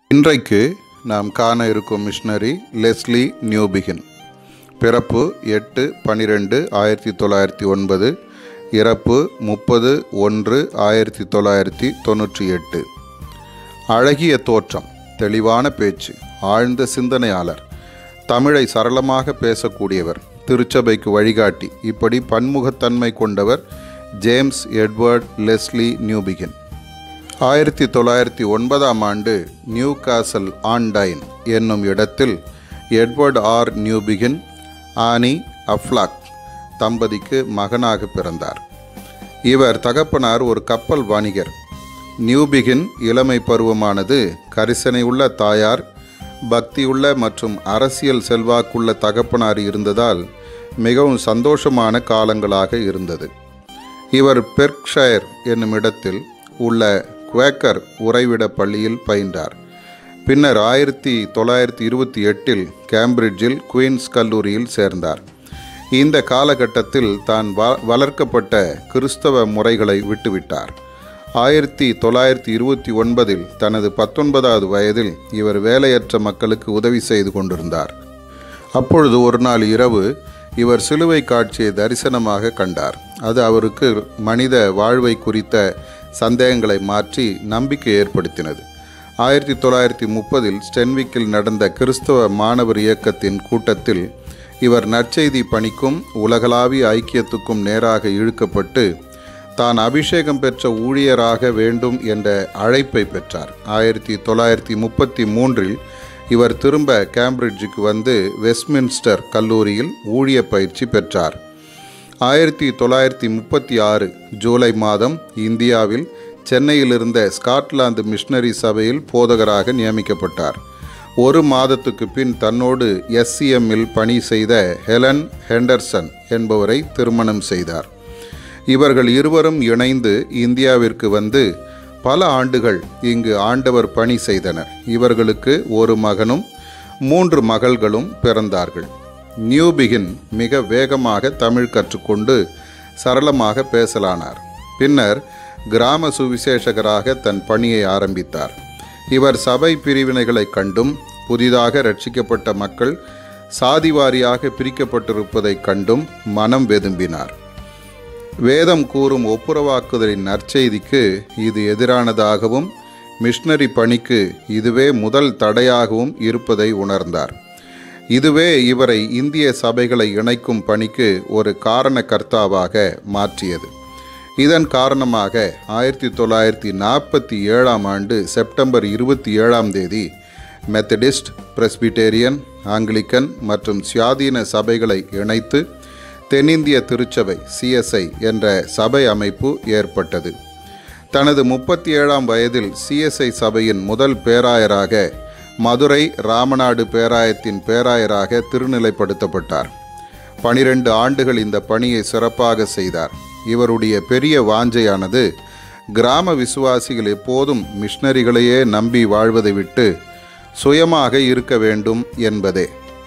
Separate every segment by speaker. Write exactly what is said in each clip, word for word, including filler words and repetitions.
Speaker 1: இன்றைக்கு நாம் காண இருக்கும் மிஷனரி லெஸ்லி நியூபிகின். பிறப்பு எட்டு பன்னிரெண்டு ஆயிரத்தி தொள்ளாயிரத்தி ஒன்பது, இறப்பு முப்பது ஒன்று ஆயிரத்தி தொள்ளாயிரத்தி தொண்ணூற்றி எட்டு. அழகிய தோற்றம், தெளிவான பேச்சு, ஆழ்ந்த சிந்தனையாளர், தமிழை சரளமாக பேசக்கூடியவர், திருச்சபைக்கு வழிகாட்டி, இப்படி பன்முகத்தன்மை கொண்டவர் ஜேம்ஸ் எட்வர்ட் லெஸ்லி நியூபிகின். ஆயிரத்தி தொள்ளாயிரத்தி ஒன்பதாம் ஆண்டு நியூ காசல் ஆன் டைன் என்னும் இடத்தில் Edward R Newbigin Annie Affleck தம்பதிக்கு மகனாக பிறந்தார். இவர் தகப்பனார் ஒரு கப்பல் வணிகர். நியூபிகின் இளமை பருவமானது கரிசனையுள்ள தாயார், பக்தியுள்ள மற்றும் அரசியல் செல்வாக்குள்ள தகப்பனார் இருந்ததால் மிகவும் சந்தோஷமான காலங்களாக இருந்தது. இவர் பெர்க்ஷயர் என்னும் இடத்தில் உள்ள குவேக்கர் உறைவிட பள்ளியில் பயின்றார். பின்னர் ஆயிரத்தி தொள்ளாயிரத்தி இருபத்தி எட்டில் கேம்பிரிட்ஜில் குயின்ஸ் கல்லூரியில் சேர்ந்தார். இந்த காலகட்டத்தில் தான் வ வளர்க்கப்பட்ட கிறிஸ்தவ முறைகளை விட்டுவிட்டார். ஆயிரத்தி தொள்ளாயிரத்தி இருபத்தி ஒன்பதில் தனது பத்தொன்பதாவது வயதில் இவர் வேலையற்ற மக்களுக்கு உதவி செய்து கொண்டிருந்தார். அப்பொழுது ஒரு நாள் இரவு இவர் சிலுவை காட்சியை தரிசனமாக கண்டார். அது அவருக்கு மனித வாழ்வை குறித்த சந்தேகங்களை மாற்றி நம்பிக்கை ஏற்படுத்தினது. ஆயிரத்தி தொள்ளாயிரத்தி முப்பதில் ஸ்டென்விக்கில் நடந்த கிறிஸ்தவ மாணவர் இயக்கத்தின் கூட்டத்தில் இவர் நற்செய்தி பணிக்கும் உலகளாவிய ஐக்கியத்துக்கும் நேராக இழுக்கப்பட்டு தான் அபிஷேகம் பெற்ற ஊழியராக வேண்டும் என்ற அழைப்பை பெற்றார். ஆயிரத்தி தொள்ளாயிரத்தி முப்பத்தி மூன்றில் இவர் திரும்ப கேம்பிரிட்ஜுக்கு வந்து வெஸ்ட்மின்ஸ்டர் கல்லூரியில் ஊழிய பயிற்சி பெற்றார். ஆயிரத்தி தொள்ளாயிரத்தி முப்பத்தி ஆறு ஜூலை மாதம் இந்தியாவில் சென்னையில் இருந்த ஸ்காட்லாந்து மிஷனரி சபையில் போதகராக நியமிக்கப்பட்டார். ஒரு மாதத்துக்கு பின் தன்னோடு எஸ்சிஎம்மில் பணி செய்த ஹெலன் ஹெண்டர்சன் என்பவரை திருமணம் செய்தார். இவர்கள் இருவரும் இணைந்து இந்தியாவிற்கு வந்து பல ஆண்டுகள் இங்கு ஆண்டவர் பணி செய்தனர். இவர்களுக்கு ஒரு மகனும் மூன்று மகள்களும் பிறந்தார்கள். நியூபிகின் மிக வேகமாக தமிழ் கற்றுக்கொண்டு சரளமாக பேசலானார். பின்னர் கிராம சுவிசேஷகராக தன் பணியை ஆரம்பித்தார். இவர் சபை பிரிவினைகளை கண்டும் புதிதாக ரட்சிக்கப்பட்ட மக்கள் சாதிவாரியாக பிரிக்கப்பட்டிருப்பதை கண்டும் மனம் வெதும்பினார். வேதம் கூறும் ஒப்புரவாக்குதலின் நற்செய்திக்கு இது எதிரானதாகவும் மிஷனரி பணிக்கு இதுவே முதல் தடையாகவும் இருப்பதை உணர்ந்தார். இதுவே இவரை இந்திய சபைகளை இணைக்கும் பணிக்கு ஒரு காரணகர்த்தாவாக மாற்றியது. இதன் காரணமாக ஆயிரத்தி தொள்ளாயிரத்தி நாற்பத்தி ஏழாம் ஆண்டு செப்டம்பர் இருபத்தி ஏழாம் தேதி மெத்தடிஸ்ட், பிரெஸ்பிடேரியன், ஆங்கிலிக்கன் மற்றும் சுயாதீன சபைகளை இணைத்து தென்னிந்திய திருச்சபை சிஎஸ்ஐ என்ற சபை அமைப்பு ஏற்பட்டது. தனது முப்பத்தி ஏழாம் வயதில் சிஎஸ்ஐ சபையின் முதல் பேராயராக மதுரை ராமநாடு பேராயத்தின் பேராயராக திருநிலைப்படுத்தப்பட்டார். பனிரெண்டு ஆண்டுகள் இந்த பணியை சிறப்பாக செய்தார். இவருடைய பெரிய வாஞ்சையானது கிராம விசுவாசிகள் எப்போதும் மிஷனரிகளையே நம்பி வாழ்வதை விட்டு சுயமாக இருக்க வேண்டும் என்பதே.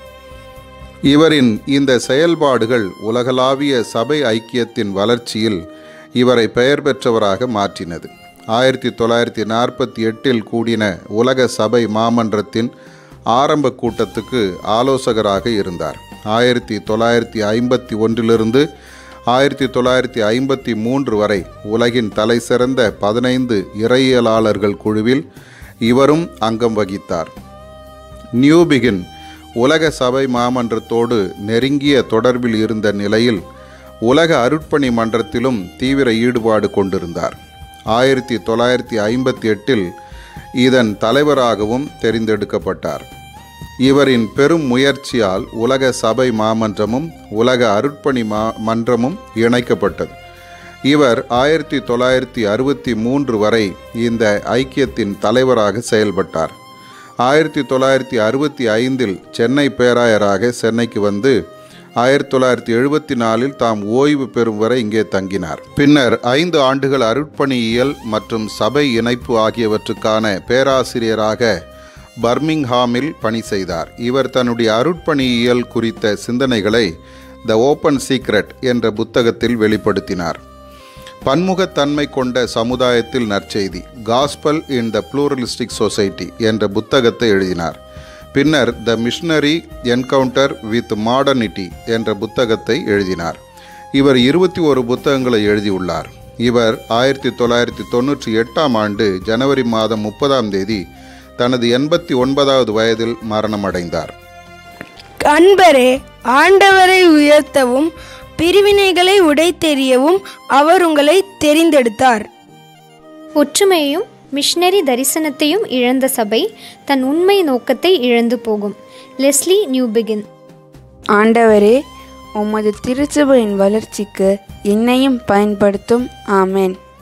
Speaker 1: இவரின் இந்த செயல்பாடுகள் உலகளாவிய சபை ஐக்கியத்தின் வளர்ச்சியில் இவரை பெயர் பெற்றவராக மாற்றினது. ஆயிரத்தி தொள்ளாயிரத்தி நாற்பத்தி எட்டில் கூடின உலக சபை மாமன்றத்தின் ஆரம்ப கூட்டத்துக்கு ஆலோசகராக இருந்தார். ஆயிரத்தி தொள்ளாயிரத்தி ஐம்பத்தி ஒன்றிலிருந்து ஆயிரத்தி தொள்ளாயிரத்தி ஐம்பத்தி மூன்று வரை உலகின் தலை சிறந்த பதினைந்து இறையியலாளர்கள் குழுவில் இவரும் அங்கம் வகித்தார். நியூபிகின் உலக சபை மாமன்றத்தோடு நெருங்கிய தொடர்பில் இருந்த நிலையில் உலக அருட்பணி மன்றத்திலும் தீவிர ஈடுபாடு கொண்டிருந்தார். ஆயிரத்தி தொள்ளாயிரத்தி ஐம்பத்தி எட்டில் இதன் தலைவராகவும் தெரிந்தெடுக்கப்பட்டார். இவரின் பெரும் முயற்சியால் உலக சபை மாமன்றமும் உலக அருட்பணி மா மன்றமும் இணைக்கப்பட்டது. இவர் ஆயிரத்தி தொள்ளாயிரத்தி அறுபத்தி மூன்று வரை இந்த ஐக்கியத்தின் தலைவராக செயல்பட்டார். ஆயிரத்தி தொள்ளாயிரத்தி அறுபத்தி ஐந்தில் சென்னை பேராயராக சென்னைக்கு வந்து ஆயிரத்தி தொள்ளாயிரத்தி எழுபத்தி நாலில் தாம் ஓய்வு பெறும் வரை இங்கே தங்கினார். பின்னர் ஐந்து ஆண்டுகள் அருட்பணியியல் மற்றும் சபை இணைப்பு ஆகியவற்றுக்கான பேராசிரியராக பர்மிங்ஹாமில் பணி செய்தார். இவர் தன்னுடைய அருட்பணியியல் குறித்த சிந்தனைகளை த ஓப்பன் சீக்ரெட் என்ற புத்தகத்தில் வெளிப்படுத்தினார். பன்முகத்தன்மை கொண்ட சமுதாயத்தில் நற்செய்தி, Gospel in the pluralistic society என்ற புத்தகத்தை எழுதினார். பின்னர் the missionary encounter with modernity என்ற புத்தகத்தை எழுதினார். இவர் இருபத்தி ஒரு புத்தகங்களை எழுதியுள்ளார். இவர் ஆயிரத்தி தொள்ளாயிரத்தி தொண்ணூற்றி எட்டாம் ஆண்டு ஜனவரி மாதம் முப்பதாம் தேதி தனது எண்பத்தி ஒன்பதாவது வயதில் மரணமடைந்தார்.
Speaker 2: அன்பரே, ஆண்டவரை உயர்த்தவும் பிரிவினைகளை உடைத்தெறியவும் அவர் உங்களை தெரிந்தெடுத்தார்.
Speaker 3: ஒற்றுமையையும் மிஷனரி தரிசனத்தையும் இழந்த சபை தன் உண்மை நோக்கத்தை இழந்து போகும். Lesslie Newbigin.
Speaker 4: ஆண்டவரே, உமது திருச்சபையின் வளர்ச்சிக்கு என்னையும் பயன்படுத்தும். ஆமென்.